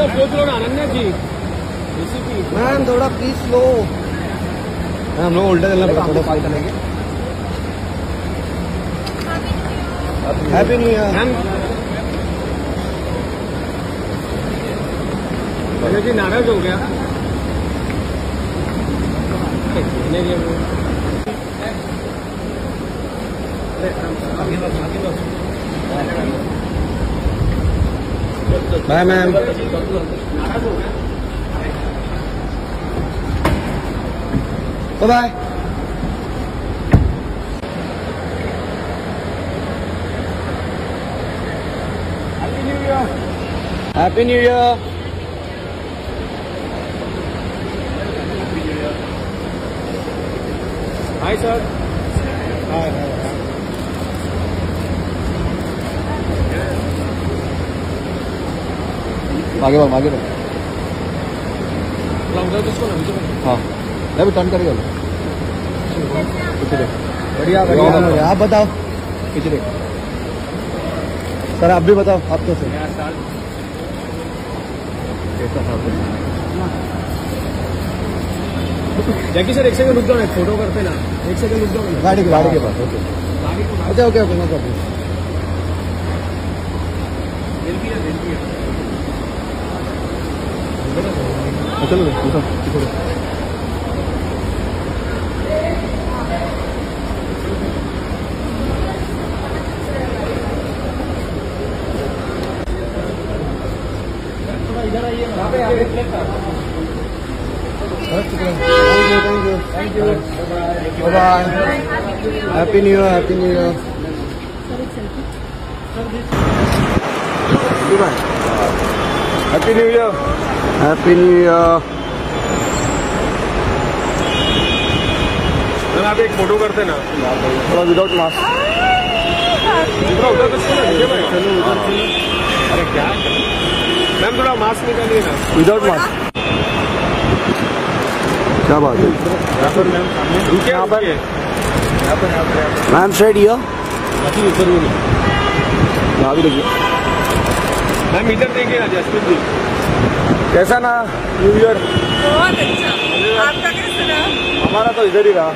सोच लो ना अनन्या जी। मैम थोड़ा प्लीज स्लो। हम लोग उल्टा चलना पड़ा, थोड़ा पास चलेंगे। Happy new year ma'am. जी नाराज हो गया। Bye ma'am. Bye. Happy new year. Hi sir. Hi hi. आगे बढ़ो, आगे बढ़ो। हाँ मैं भी टर्न करेगा। पीछे देख। बढ़िया बढ़िया। आप बताओ। पीछे देख सर, आप भी बताओ। आप तो सर जैकी सर एक सेकंड रुक जाओ, फोटो करते ना। एक सेकंड रुक जाओ। गाड़ी के पास। Okay okay okay no problem. चलो इधर आइए। Thank you. Bye. Happy new year. Happy new year. Happy new year. Happy new year. Sir आप एक फोटो करते ना थोड़ा विदाउट मास्क। उधर तो अरे क्या मैम, थोड़ा मास्क निकालिए ना। Without mask. क्या बात है। रुकिए यहाँ पर। Ma'am straight here. यहाँ भी देखिए मैम, इधर देखिए ना जसप्रीत जी। कैसा ना न्यू ईयर? बहुत अच्छा। आपका कैसा रहा? हमारा तो इधर ही रहा।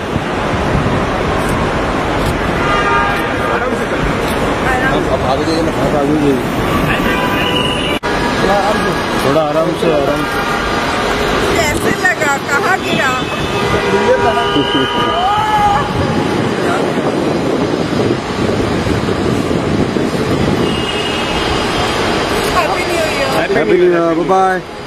आराम से अब आगे जाइए ना, आगे जाइए। थोड़ा आराम से आराम से। कैसे लगा? कहाँ गिरा? Happy new year. Happy new year. Bye.